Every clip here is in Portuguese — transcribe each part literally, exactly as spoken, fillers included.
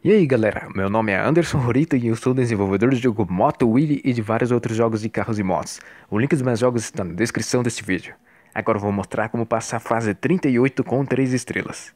E aí galera, meu nome é Anderson Rorita e eu sou desenvolvedor do jogo Moto Wheelie e de vários outros jogos de carros e motos. O link dos meus jogos está na descrição deste vídeo. Agora eu vou mostrar como passar a fase trinta e oito com três estrelas.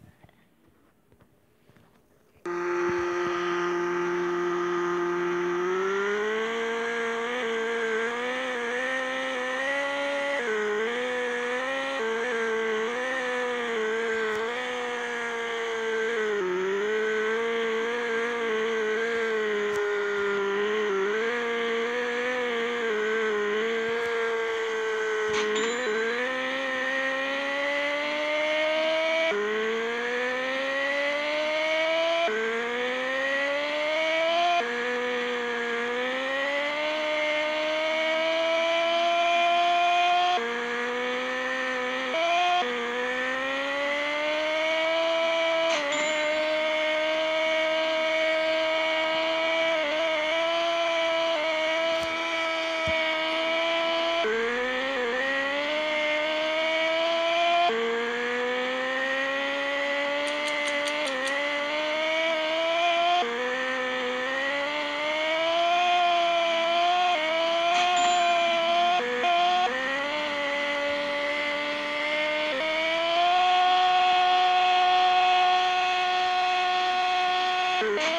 Thank you.